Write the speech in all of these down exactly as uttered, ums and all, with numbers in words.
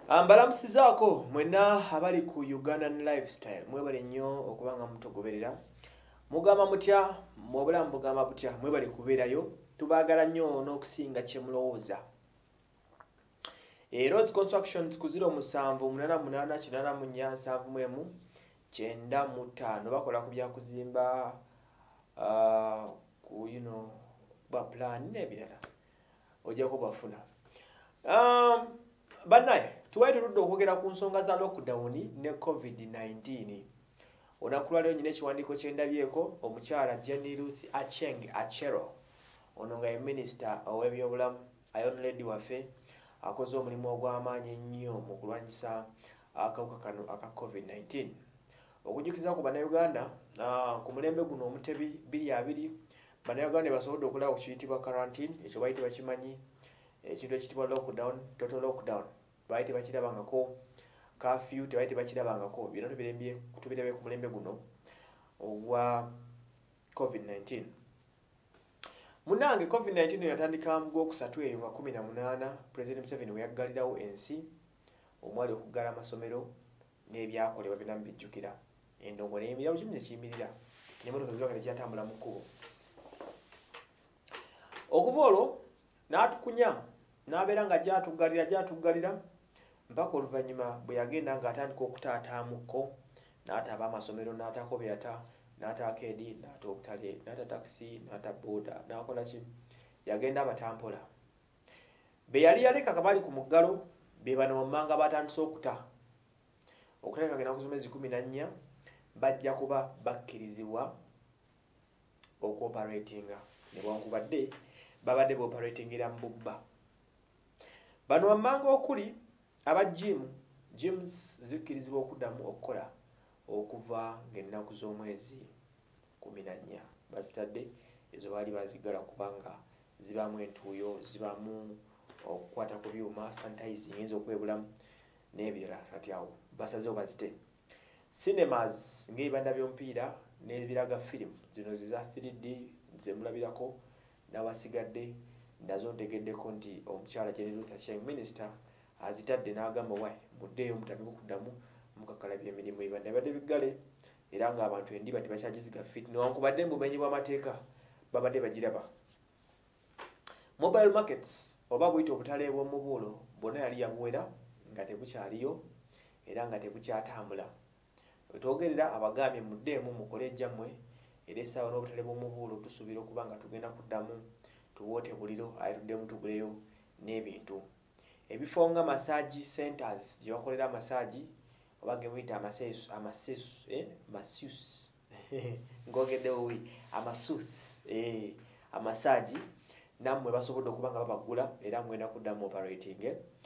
Mbalamusizaako mwena abali ku Ugandan lifestyle mwebale nnyo okubanga mutugoberera. Mugamba mutya mu bulamu bugamba butya mwebale kubeerayo tubaagala nnyo n'okusinga kye mulowooza. E Rose Constructions ku zero musanvu munana munana kinana mu nnya nsanvu mu emu kyenda mu ttaano bakola ku bya kuzimba uh, ku you know ba plan n'ebirala ojja kubafuna. Um, Banaye tuwaye tuludde okwogera ku nsonga za lockdown ne covid nineteen. Onakulwa leo nyine ekiwandiiko kye ndabyeko omukyala Jenny Ruth Acheng Achero ono nga ye minister ow'ebyobulamu ayonledde waffe akoze omulimu ogw'amaanyi ennyo mu kulwanyisa akawuka kano aka covid nineteen. Okujjukiza ku bannayuganda uh, ku mulembe guno omutebi biri abiri bannayuganda basobodde okulaba ku kiyitibwa quarantine ekyo bayite bakimanyi ekintu ekitibwa lockdown total lockdown bayite bakirabangako curfew tebayite bakirabangako bino tubirembye kutubirabe ku mulembe guno ogwa covid nineteen. Munange covid nineteen yatandika mu Gwokusatu eyo nga kumi na munaana President Museveni we yaggalirawo ensi omwali okuggala amasomero n'ebyakolebwa byonna bijjukira endongo n'emirala kimu kyekiyimirira n'emmotoka ziba nga tekyatambula mu kkubo. Okuva olwo n'atukunya n'abeera nga gyatuggalira gyatuggalira mpaka oluvannyuma bwe yagenda ng'atandika okutaataamuko n'ataaba amasomero n'ataako byata n'ataako edi n'ata obutale n'ata takisi n'ata booda n'akola ki yagenda abatampola be yali yaleka kabali ku muggalo be bano wammanga batandise okuta okutaleka agenda ku zomezi kumi na nnya bajja kuba bakkirizibwa okuoperatinga newankubadde babadde baoperatingira mu bubba. Bano wammanga okuli aba jimu gyms zikkirizibwa okuddamu okukola okuva ng'ennaku z'omwezi kumi na nnya bazitadde ezo baali bazigala kubanga zibamu entuuyo zibamu okukwata ku byuma sanitizing yinza okwebulamu n'ebirala kati awo basazeewo bazite. Cinemas ng'ebibanda by'omupiira n'ebiraga firimu zino ziza three D zemulabirako n'awasigadde nazo ntegeddeko nti omukyala Jenny Ruth Acheng minister azitadde n'agamba wayi muddeeyo mutandika okuddamu mukakalabya emirimu ebibanda bibadde biggale era ng'abantu endiba tebakyagiziga fit newankubadde mu bumenyi bw'amateeka babadde bagiraba. Mobile markets oba buyita obutale bw'omubuulo bwonna yali yabuwera nga tebukyaliyo era nga tebukyatambula. Wetwogerera abagambye muddeemu mukole ejjammwe era essaawa n'obutale bw'omubuulo tusuubira okuba nga tugenda kuddamu tuwoote buliro ayituddemu tuguleyo n'ebintu. Ebifo nga massage centers gye bakolera amasaagi oba ge muyita amasesu amasesu eh masus ngogedde wi amasus eh amasaagi nammwe basobodde okuba nga babagula era mwenda kuddamu operating.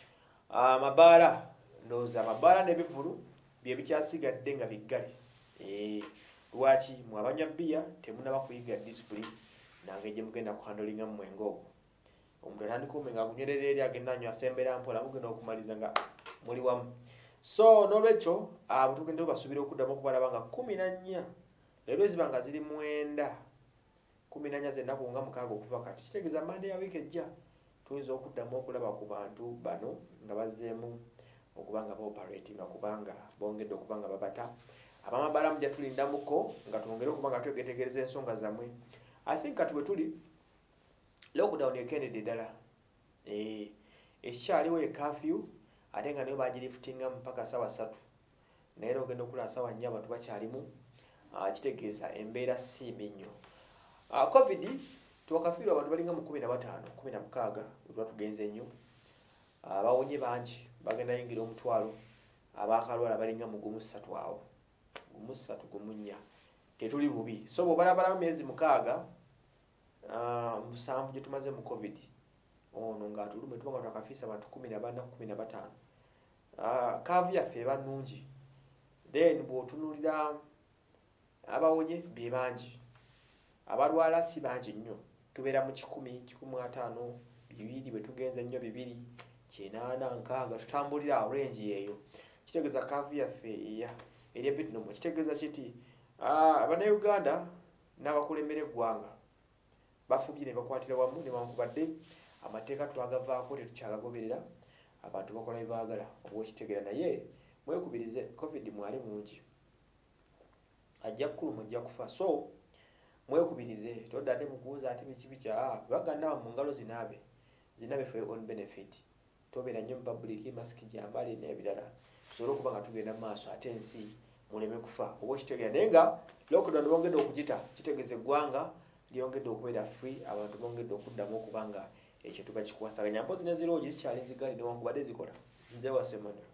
Amabaala ndowooza amabaala n'ebivulu bye bikyasigadde nga biggale eh lwaki mwe abanywa bbiya temunaba kuyiga discipline nange gye mugenda kuhandolinga mu mwengo ogwo omuntu atandika omenga akunywerera eri agenda anywa asembera mpola mugenda okumaliza nga muli wamu. So n'olwekyo abo tugenda basuubira okuddamu okubalaba nga kumi na nnya leero ziba nga ziri mwenda kumi na nnya zennaku nga mukaaga okuva kati kitegeeza mande ya wiiki ejja tuyinza okuddamu okulaba ku bantu bano nga bazzeemu okuba nga baoperatinga kubanga bongedde okuba nga babata abamabaala mujja tulindamuko nga twongere okuba nga twegetegereza ensonga zammwe. I think kati we tuli lockdown ekendedde ddala eh ekyaliwo ye curfew ate nga niyo bagirifutinga mpaka sawa ssatu naye ogenda okulaba sawa nnya abantu bakyalimu kitegeeza embeera si mbi nnyo. Covid tuwakafiirwa abantu balinga mu kumi na bataano kumi na mukaaga lwa tugenze nnyo abawonye bangi bagenda yingira omutwalo abaakalwala balinga mu gumu ssatu awo gumu ssatu gumu nnya tetuli bubi. So bw'obalabalamu emyezi mukaaga musanvu gye tumaze mu covid ono ng'atulume tuba nga twakafiisa abantu kumi na bana kumi na bataano kaavu yaffe eba nnungi then bw'otunuulira abawonye be bangi abalwala si bangi nnyo tubeera mu kikumi kikumi ataano bibiri bwe tugenze nnyo bibiri kinaana nkaaga tutambulira range yeeyo kitegeeza kaavu yaffe eya eri ebitinomu kitegeeza kiti abannayuganda n'abakulembera eggwanga bafubye ne bakwatira wamu newankubadde amateeka twagavaako tetukyagagoberera abantu bakola bibagala obwekitegeera naye mwekubirize covid mwali mungi ajja kuluma ajja kufa so mwekubirize todda ate mukuuza ate biki bikya baganda mu ngalo zinabe zinabe for your own benefit tobera nnyo mu public mask gyambali n'ebirala tusobole okuba nga tugenda maaso ate ensi muleme kufa obwekitegeera naye nga lockdown bongedde okugita kitegeeza eggwanga lyongedde okubeera free abantu bongedde okuddamu okuba nga ekyo tuba kikwasaganya mpozi ne ziroogi zikyali nzigali newankubadde zikola nze wasemano